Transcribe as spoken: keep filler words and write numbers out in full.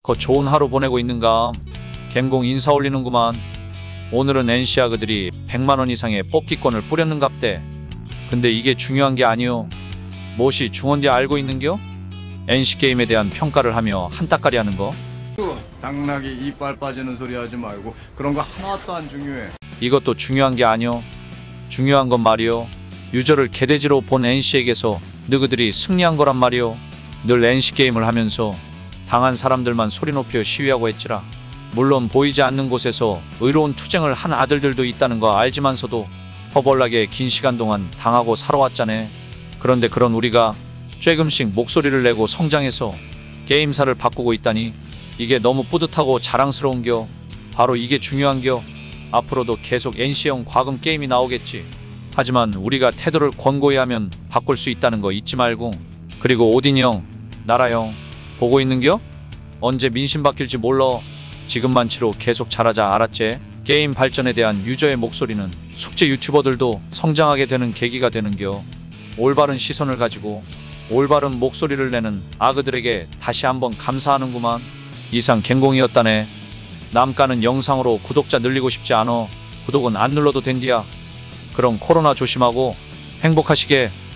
거 좋은 하루 보내고 있는가? 갬공 인사 올리는구만. 오늘은 엔씨 아그들이 백만 원 이상의 뽑기권을 뿌렸는갑대. 근데 이게 중요한 게 아니오. 무엇이 중원디 알고 있는겨? 엔씨 게임에 대한 평가를 하며 한따까리 하는 거. 당나귀 이빨 빠지는 소리 하지 말고 그런 거 하나도 안 중요해. 이것도 중요한 게 아니오. 중요한 건 말이오. 유저를 개돼지로 본 엔씨에게서 너희들이 승리한 거란 말이오. 늘 엔씨 게임을 하면서 당한 사람들만 소리 높여 시위하고 했지라. 물론 보이지 않는 곳에서 의로운 투쟁을 한 아들들도 있다는 거 알지만서도 허벌나게 긴 시간 동안 당하고 살아왔자네. 그런데 그런 우리가 조금씩 목소리를 내고 성장해서 게임사를 바꾸고 있다니 이게 너무 뿌듯하고 자랑스러운겨. 바로 이게 중요한겨. 앞으로도 계속 엔씨형 과금 게임이 나오겠지. 하지만 우리가 태도를 권고히 하면 바꿀 수 있다는 거 잊지 말고. 그리고 오딘이 형, 나라 형 보고 있는겨? 언제 민심 바뀔지 몰라. 지금만치로 계속 잘하자, 알았지? 게임 발전에 대한 유저의 목소리는 숙제 유튜버들도 성장하게 되는 계기가 되는겨. 올바른 시선을 가지고 올바른 목소리를 내는 아그들에게 다시 한번 감사하는구만. 이상 갱공이었다네. 남가는 영상으로 구독자 늘리고 싶지 않어. 구독은 안 눌러도 된디야. 그럼 코로나 조심하고 행복하시게.